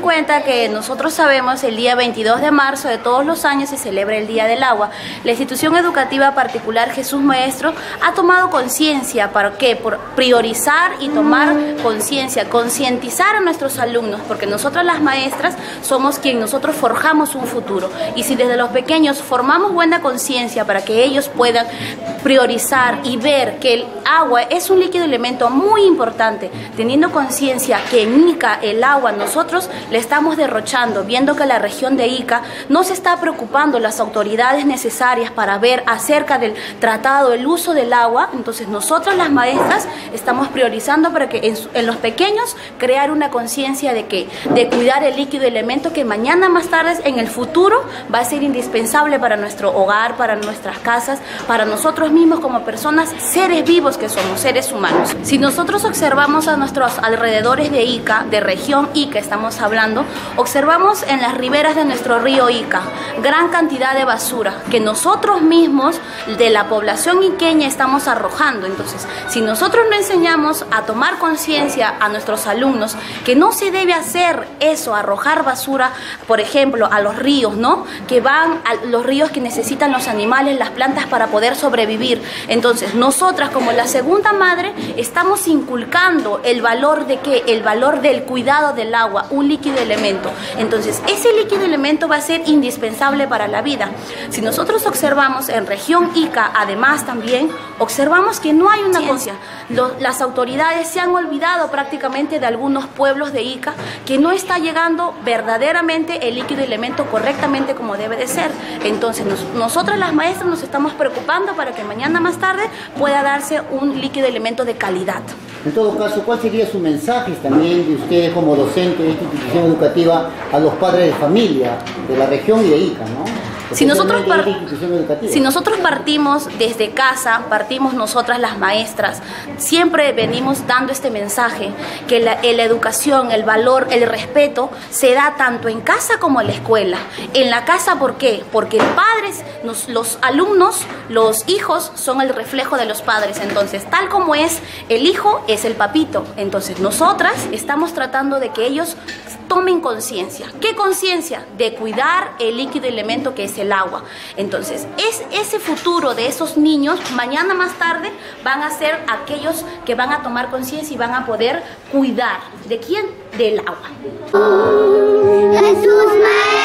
cuenta que nosotros sabemos el día 22 de marzo de todos los años se celebra el Día del Agua. La institución educativa particular Jesús Maestro ha tomado conciencia. ¿Para qué? Por priorizar y tomar conciencia, concientizar a nuestros alumnos, porque nosotros las maestras somos quien nosotros forjamos un futuro. Y si desde los pequeños formamos buena conciencia para que ellos puedan priorizar y ver que el agua es un líquido elemento muy importante, teniendo conciencia que en Ica el agua nosotros le estamos derrochando, viendo que la región de Ica no se está preocupando las autoridades necesarias para ver acerca del tratado, el uso del agua, entonces nosotros las maestras estamos priorizando para que en los pequeños crear una conciencia de cuidar el líquido elemento que mañana más tarde en el futuro va a ser indispensable para nuestro hogar, para nuestras casas, para nosotros mismos como personas, seres vivos que somos, seres humanos. Si nosotros observamos a nuestros alrededores de Ica, de región Ica estamos hablando, observamos en las riberas de nuestro río Ica gran cantidad de basura que nosotros mismos de la población iqueña estamos arrojando. Entonces, si nosotros no enseñamos a tomar conciencia a nuestros alumnos que no se debe hacer eso, arrojar basura, por ejemplo, a los ríos, ¿no? Que van a los ríos que necesitan los animales, las plantas para poder sobrevivir. Entonces, nosotras como la segunda madre estamos inculcando el valor de ¿qué? El valor del cuidado del agua, un líquido elemento. Entonces, ese líquido elemento va a ser indispensable para la vida. Si nosotros observamos en región Ica, además también, observamos que no hay una conciencia. Las autoridades se han olvidado prácticamente de algunos pueblos de Ica que no está llegando verdaderamente el líquido elemento correctamente como debe de ser. Entonces, nosotras las maestras nos estamos preocupando para que mañana más tarde pueda darse un líquido elemento de calidad. En todo caso, ¿cuál sería su mensaje también de ustedes como docente de esta institución educativa a los padres de familia de la región y de Ica, ¿no? Si nosotros partimos desde casa, partimos nosotras las maestras, siempre venimos dando este mensaje, que la educación, el valor, el respeto se da tanto en casa como en la escuela. En la casa, ¿por qué? Porque padres, los alumnos, los hijos son el reflejo de los padres. Entonces, tal como es el hijo, es el papito. Entonces, nosotras estamos tratando de que ellos tomen conciencia. ¿Qué conciencia? De cuidar el líquido elemento que es el agua. Entonces, ese futuro de esos niños, mañana más tarde, van a ser aquellos que van a tomar conciencia y van a poder cuidar. ¿De quién? Del agua. Jesús